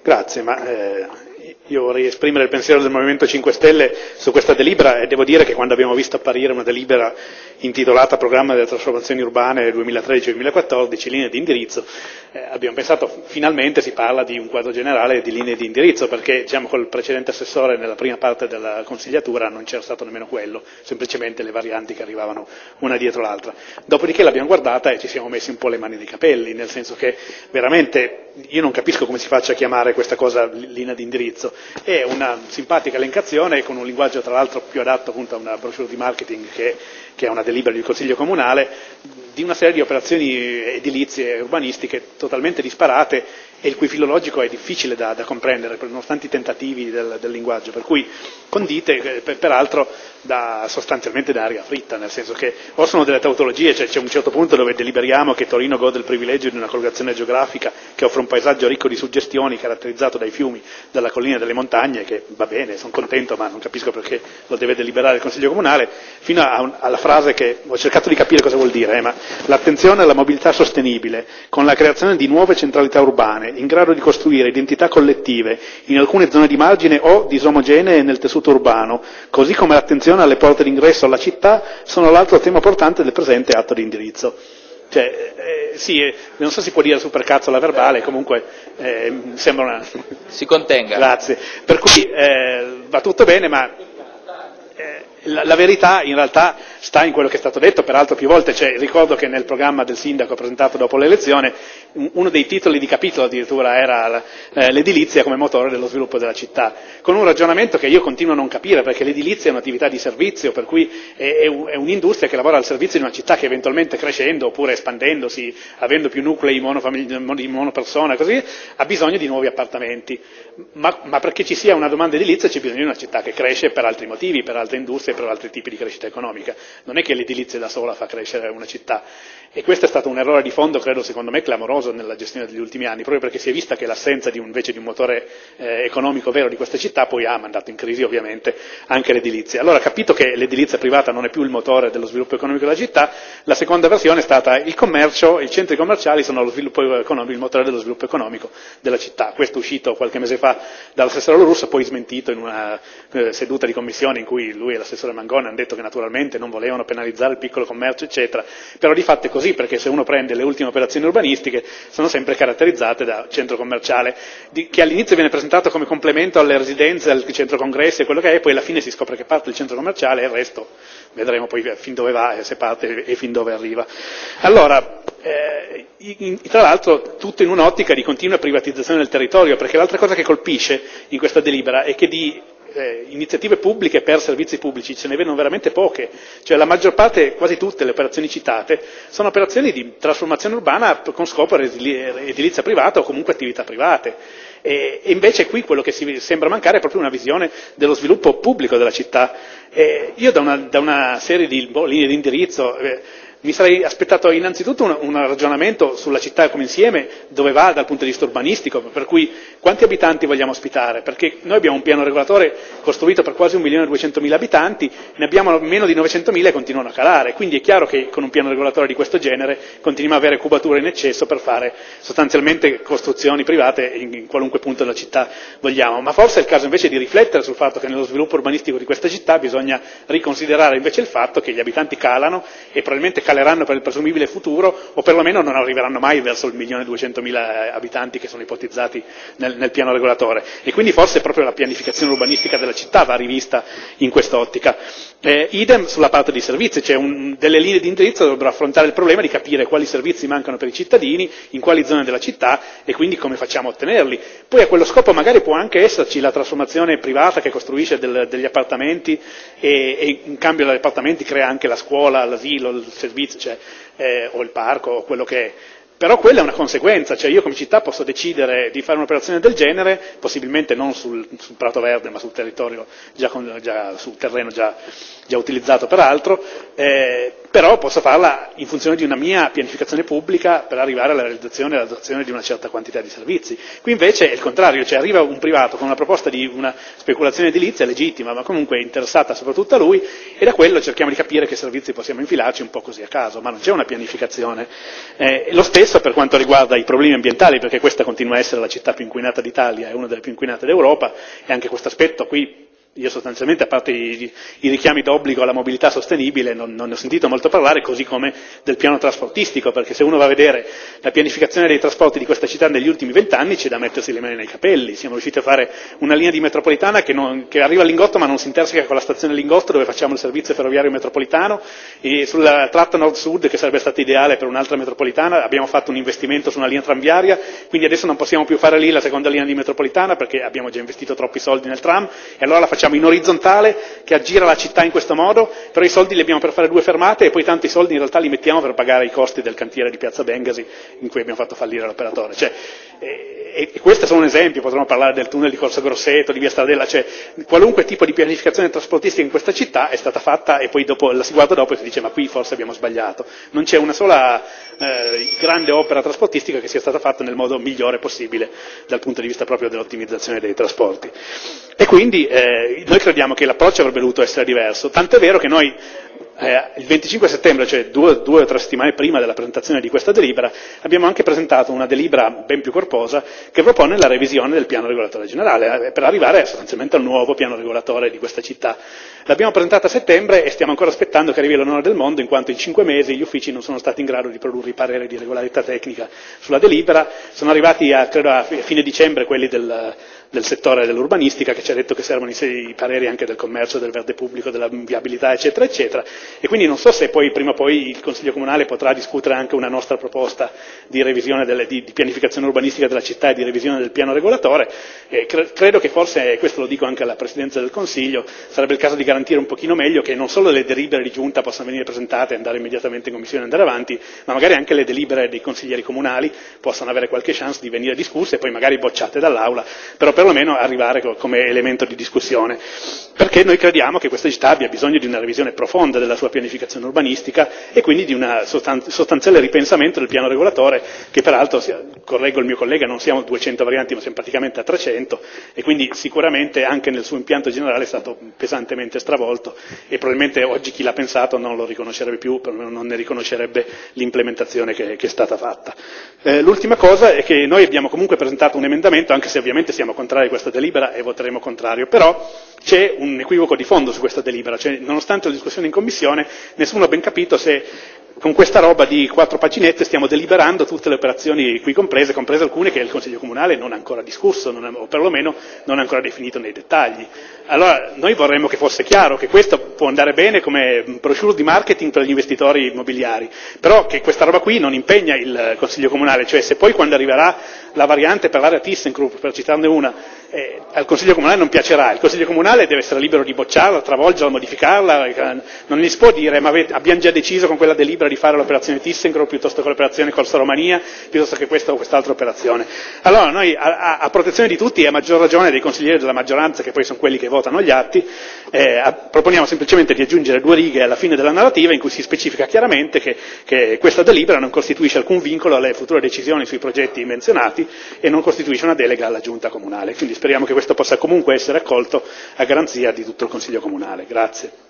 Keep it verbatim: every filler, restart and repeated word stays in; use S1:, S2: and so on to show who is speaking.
S1: Grazie, ma eh, io vorrei esprimere il pensiero del Movimento cinque Stelle su questa delibera e devo dire che quando abbiamo visto apparire una delibera intitolata Programma delle trasformazioni urbane duemilatredici duemilaquattordici, linee di indirizzo, eh, abbiamo pensato finalmente si parla di un quadro generale di linee di indirizzo, perché diciamo col precedente assessore nella prima parte della consigliatura non c'era stato nemmeno quello, semplicemente le varianti che arrivavano una dietro l'altra. Dopodiché l'abbiamo guardata e ci siamo messi un po' le mani nei capelli, nel senso che veramente io non capisco come si faccia a chiamare questa cosa linea di indirizzo. È una simpatica elencazione con un linguaggio tra l'altro più adatto appunto a una brochure di marketing che, che a una delibera del Consiglio Comunale, di una serie di operazioni edilizie e urbanistiche totalmente disparate e il cui filo logico è difficile da, da comprendere, nonostante i tentativi del, del linguaggio, per cui condite, per, peraltro da, sostanzialmente da aria fritta, nel senso che o sono delle tautologie, cioè c'è un certo punto dove deliberiamo che Torino gode del privilegio di una collocazione geografica che offre un paesaggio ricco di suggestioni, caratterizzato dai fiumi, dalla collina e dalle montagne, che va bene, sono contento, ma non capisco perché lo deve deliberare il Consiglio Comunale, fino a un, alla frase che ho cercato di capire cosa vuol dire, eh, ma l'attenzione alla mobilità sostenibile, con la creazione di nuove centralità urbane, in grado di costruire identità collettive in alcune zone di margine o disomogenee nel tessuto urbano, così come l'attenzione alle porte d'ingresso alla città, sono l'altro tema portante del presente atto di indirizzo. Cioè, eh, sì, eh, non so se si può dire supercazzo la verbale, comunque eh, sembra una...
S2: Si contenga.
S1: Grazie. Per cui eh, va tutto bene, ma eh, la, la verità in realtà sta in quello che è stato detto, peraltro più volte, cioè, ricordo che nel programma del sindaco presentato dopo l'elezione, uno dei titoli di capitolo addirittura era eh, l'edilizia come motore dello sviluppo della città, con un ragionamento che io continuo a non capire, perché l'edilizia è un'attività di servizio, per cui è, è, un, è un'industria che lavora al servizio di una città che eventualmente crescendo oppure espandendosi, avendo più nuclei di monopersona, così, ha bisogno di nuovi appartamenti, ma, ma perché ci sia una domanda edilizia c'è bisogno di una città che cresce per altri motivi, per altre industrie, per altri tipi di crescita economica. Non è che l'edilizia da sola fa crescere una città, e questo è stato un errore di fondo, credo, secondo me clamoroso nella gestione degli ultimi anni, proprio perché si è vista che l'assenza di un, invece di un motore eh, economico vero di queste città poi ha mandato in crisi ovviamente anche l'edilizia. Allora, capito che l'edilizia privata non è più il motore dello sviluppo economico della città, la seconda versione è stata il commercio, i centri commerciali sono lo sviluppo economico, il motore dello sviluppo economico della città. Questo è uscito qualche mese fa dall'assessore Russo, poi smentito in una eh, seduta di commissione in cui lui e l'assessore Mangone hanno detto che naturalmente non volevano penalizzare il piccolo commercio, eccetera, però di fatto è così, perché se uno prende le ultime operazioni urbanistiche sono sempre caratterizzate da centro commerciale, di, che all'inizio viene presentato come complemento alle residenze, al centro congressi e quello che è, poi alla fine si scopre che parte il centro commerciale e il resto vedremo poi fin dove va, se parte e fin dove arriva. Allora, eh, in, tra l'altro tutto in un'ottica di continua privatizzazione del territorio, perché l'altra cosa che colpisce in questa delibera è che di Eh, iniziative pubbliche per servizi pubblici ce ne vedono veramente poche, cioè la maggior parte, quasi tutte le operazioni citate sono operazioni di trasformazione urbana con scopo edilizia privata o comunque attività private, e, e invece qui quello che si sembra mancare è proprio una visione dello sviluppo pubblico della città. Eh, io da una, da una serie di boh, linee di indirizzo eh, mi sarei aspettato innanzitutto un, un ragionamento sulla città come insieme, dove va dal punto di vista urbanistico, per cui quanti abitanti vogliamo ospitare, perché noi abbiamo un piano regolatore costruito per quasi un milione e duecentomila abitanti, ne abbiamo meno di novecentomila e continuano a calare, quindi è chiaro che con un piano regolatore di questo genere continuiamo a avere cubature in eccesso per fare sostanzialmente costruzioni private in, in qualunque punto della città vogliamo, ma forse è il caso invece di riflettere sul fatto che nello sviluppo urbanistico di questa città bisogna riconsiderare invece il fatto che gli abitanti calano e probabilmente caleranno per il presumibile futuro, o perlomeno non arriveranno mai verso il milione e duecentomila abitanti che sono ipotizzati nel, nel piano regolatore, e quindi forse proprio la pianificazione urbanistica della città va rivista in quest'ottica. Eh, idem sulla parte dei servizi, cioè un, delle linee di indirizzo dovrebbero affrontare il problema di capire quali servizi mancano per i cittadini, in quali zone della città e quindi come facciamo a ottenerli. Poi a quello scopo magari può anche esserci la trasformazione privata che costruisce del, degli appartamenti e, e in cambio degli appartamenti crea anche la scuola, l'asilo, il servizio, cioè, eh, o il parco o quello che è. Però quella è una conseguenza, cioè io come città posso decidere di fare un'operazione del genere, possibilmente non sul, sul prato verde ma sul territorio, già, con, già sul terreno già, già utilizzato peraltro, eh, però posso farla in funzione di una mia pianificazione pubblica per arrivare alla realizzazione e all'adozione di una certa quantità di servizi. Qui invece è il contrario, cioè arriva un privato con una proposta di una speculazione edilizia legittima, ma comunque interessata soprattutto a lui, e da quello cerchiamo di capire che servizi possiamo infilarci un po' così a caso, ma non c'è una pianificazione. Eh, lo stesso per quanto riguarda i problemi ambientali, perché questa continua a essere la città più inquinata d'Italia, è una delle più inquinate d'Europa, e anche questo aspetto qui, io sostanzialmente, a parte i, i richiami d'obbligo alla mobilità sostenibile, non, non ne ho sentito molto parlare, così come del piano trasportistico, perché se uno va a vedere la pianificazione dei trasporti di questa città negli ultimi vent'anni c'è da mettersi le mani nei capelli. Siamo riusciti a fare una linea di metropolitana che, non, che arriva a Lingotto ma non si interseca con la stazione Lingotto dove facciamo il servizio ferroviario metropolitano, e sulla tratta nord-sud, che sarebbe stata ideale per un'altra metropolitana, abbiamo fatto un investimento su una linea tranviaria, quindi adesso non possiamo più fare lì la seconda linea di metropolitana perché abbiamo già investito troppi soldi nel tram, e allora la facciamo in orizzontale che aggira la città in questo modo, però i soldi li abbiamo per fare due fermate e poi tanti i soldi in realtà li mettiamo per pagare i costi del cantiere di Piazza Bengasi in cui abbiamo fatto fallire l'operatore. Cioè, e, e questo è solo un esempio, potremmo parlare del tunnel di Corso Grosseto, di Via Stradella, cioè qualunque tipo di pianificazione trasportistica in questa città è stata fatta e poi dopo, la si guarda dopo e si dice ma qui forse abbiamo sbagliato. Non c'è una sola eh, grande opera trasportistica che sia stata fatta nel modo migliore possibile dal punto di vista proprio dell'ottimizzazione dei trasporti. E quindi eh, noi crediamo che l'approccio avrebbe dovuto essere diverso, tant'è vero che noi eh, il venticinque settembre, cioè due, due o tre settimane prima della presentazione di questa delibera, abbiamo anche presentato una delibera ben più corposa che propone la revisione del piano regolatore generale, eh, per arrivare sostanzialmente al nuovo piano regolatore di questa città. L'abbiamo presentata a settembre e stiamo ancora aspettando che arrivi l'onore del mondo, in quanto in cinque mesi gli uffici non sono stati in grado di produrre i pareri di regolarità tecnica sulla delibera. Sono arrivati a, credo, a fine dicembre quelli del, del settore dell'urbanistica, che ci ha detto che servono i, i pareri anche del commercio, del verde pubblico, della viabilità, eccetera, eccetera, e quindi non so se poi prima o poi il Consiglio Comunale potrà discutere anche una nostra proposta di revisione delle, di, di pianificazione urbanistica della città e di revisione del piano regolatore. E cre, credo che forse, e questo lo dico anche alla Presidenza del Consiglio, sarebbe il caso di garantire un pochino meglio che non solo le delibere di giunta possano venire presentate e andare immediatamente in commissione e andare avanti, ma magari anche le delibere dei consiglieri comunali possano avere qualche chance di venire discusse e poi magari bocciate dall'Aula, però perlomeno arrivare come elemento di discussione, perché noi crediamo che questa città abbia bisogno di una revisione profonda della sua pianificazione urbanistica e quindi di un sostanziale ripensamento del piano regolatore, che peraltro, correggo il mio collega, non siamo a duecento varianti ma siamo praticamente a trecento, e quindi sicuramente anche nel suo impianto generale è stato pesantemente stravolto e probabilmente oggi chi l'ha pensato non lo riconoscerebbe più, perlomeno non ne riconoscerebbe l'implementazione che, che è stata fatta. Eh, l'ultima cosa è che noi abbiamo comunque presentato un emendamento, anche se ovviamente siamo contrari a questa delibera e voteremo contrario, però c'è un equivoco di fondo su questa delibera, cioè nonostante la discussione in commissione nessuno ha ben capito se con questa roba di quattro paginette stiamo deliberando tutte le operazioni qui comprese, comprese alcune che il Consiglio Comunale non ha ancora discusso, non ha, o perlomeno non ha ancora definito nei dettagli. Allora noi vorremmo che fosse chiaro che questo può andare bene come brochure di marketing per gli investitori immobiliari, però che questa roba qui non impegna il Consiglio Comunale, cioè se poi quando arriverà la variante per l'area ThyssenKrupp, per citarne una, eh, al Consiglio Comunale non piacerà, il Consiglio Comunale deve essere libero di bocciarla, travolgerla, modificarla, non gli si può dire ma abbiamo già deciso con quella delibera di fare l'operazione ThyssenKrupp piuttosto che l'operazione Corso Romania, piuttosto che questa o quest'altra operazione. Allora noi a, a, a protezione di tutti e a maggior ragione dei consiglieri della maggioranza, che poi sono quelli che votano gli atti, eh, a, proponiamo semplicemente di aggiungere due righe alla fine della narrativa in cui si specifica chiaramente che, che questa delibera non costituisce alcun vincolo alle future decisioni sui progetti menzionati e non costituisce una delega alla giunta comunale. Quindi speriamo che questo possa comunque essere accolto a garanzia di tutto il Consiglio Comunale. Grazie.